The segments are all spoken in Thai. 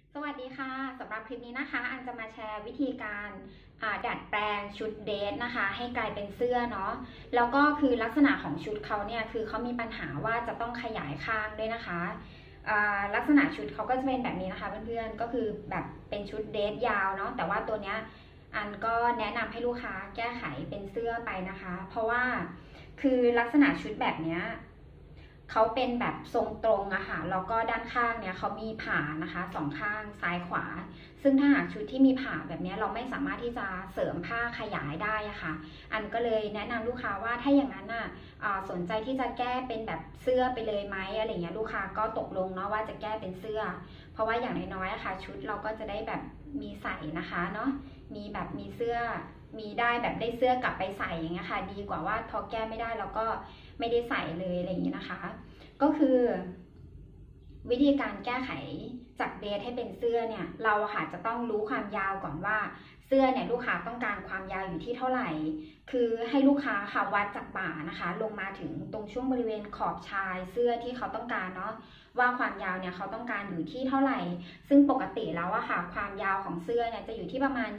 สวัสดีค่ะสำหรับคลิปนี้นะคะอันจะมาแชร์วิธีการดัดแปลงชุดเดรสนะคะให้กลายเป็นเสื้อเนาะแล้วก็คือลักษณะของชุดเขาเนี่ยคือเขามีปัญหาว่าจะต้องขยายข้างด้วยนะคะลักษณะชุดเขาก็จะเป็นแบบนี้นะคะเพื่อนๆก็คือแบบเป็นชุดเดรสยาวเนาะแต่ว่าตัวเนี้ยอันก็แนะนำให้ลูกค้าแก้ไขเป็นเสื้อไปนะคะเพราะว่าคือลักษณะชุดแบบเนี้ยเขาเป็นแบบทรงตรงอะค่ะแล้วก็ด้านข้างเนี่ยเขามีผ่านะคะสองข้างซ้ายขวาซึ่งถ้าหากชุดที่มีผ่าแบบนี้เราไม่สามารถที่จะเสริมผ้าขยายได้อะค่ะอันก็เลยแนะนำลูกค้าว่าถ้าอย่างนั้นน่ะสนใจที่จะแก้เป็นแบบเสื้อไปเลยไหมอะไรเงี้ยลูกค้าก็ตกลงเนาะว่าจะแก้เป็นเสื้อเพราะว่าอย่างน้อยๆอะค่ะชุดเราก็จะได้แบบมีใส่นะคะเนาะมีแบบมีเสื้อมีได้แบบได้เสื้อกลับไปใส่อย่างเงี้ยค่ะดีกว่าว่าพอแก้ไม่ได้แล้วก็ไม่ได้ใส่เลยอะไรอย่างนี้นะคะก็คือวิธีการแก้ไขจากเดรสให้เป็นเสื้อเนี่ยเราค่ะจะต้องรู้ความยาวก่อนว่าเสื้อเนี่ยลูกค้าต้องการความยาวอยู่ที่เท่าไหร่คือให้ลูกค้าค่ะวัดจากบ่านะคะลงมาถึงตรงช่วงบริเวณขอบชายเสื้อที่เขาต้องการเนาะว่าความยาวเนี่ยเขาต้องการอยู่ที่เท่าไหร่ซึ่งปกติแล้วอะค่ะความยาวของเสื้อเนี่ยจะอยู่ที่ประมาณ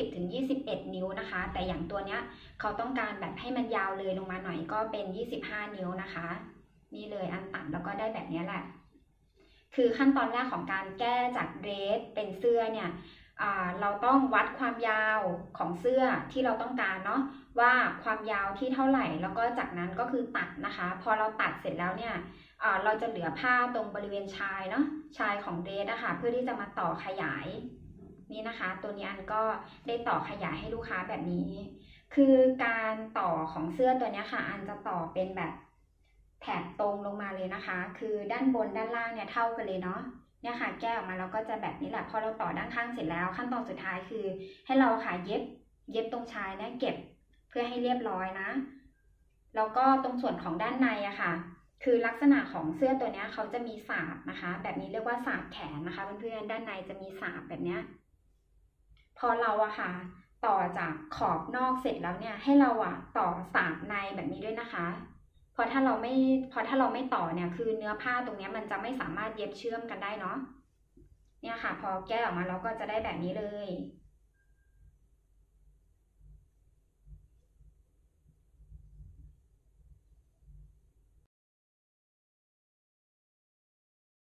20-21 นิ้วนะคะแต่อย่างตัวเนี้ยเขาต้องการแบบให้มันยาวเลยลงมาหน่อยก็เป็น25 นิ้วนะคะนี่เลยอันตัดแล้วก็ได้แบบนี้แหละคือขั้นตอนแรกของการแก้จากเดรสเป็นเสื้อเนี่ยเราต้องวัดความยาวของเสื้อที่เราต้องการเนาะว่าความยาวที่เท่าไหร่แล้วก็จากนั้นก็คือตัดนะคะพอเราตัดเสร็จแล้วเนี่ยเราจะเหลือผ้าตรงบริเวณชายเนาะชายของเดรสนะคะเพื่อที่จะมาต่อขยายนี่นะคะตัวนี้อันก็ได้ต่อขยายให้ลูกค้าแบบนี้คือการต่อของเสื้อตัวนี้ค่ะอันจะต่อเป็นแบบแถบตรงลงมาเลยนะคะคือด้านบนด้านล่างเนี่ยเท่ากันเลยเนาะเนี่ยค่ะแก้ออกมาแล้วก็จะแบบนี้แหละพอเราต่อด้านข้างเสร็จแล้วขั้นตอนสุดท้ายคือให้เราค่ะเย็บตรงชายเนี่ยเก็บเพื่อให้เรียบร้อยนะแล้วก็ตรงส่วนของด้านในอะค่ะคือลักษณะของเสื้อตัวนี้เขาจะมีสาบนะคะแบบนี้เรียกว่าสาบแขนนะคะเพื่อนๆด้านในจะมีสาบแบบเนี้ยพอเราอะค่ะต่อจากขอบนอกเสร็จแล้วเนี่ยให้เราอะต่อสาบในแบบนี้ด้วยนะคะเพราะถ้าเราไม่ต่อเนี่ยคือเนื้อผ้าตรงนี้มันจะไม่สามารถเย็บเชื่อมกันได้เนาะเนี่ยค่ะพอแก้ออกมาเราก็จะได้แบบนี้เลย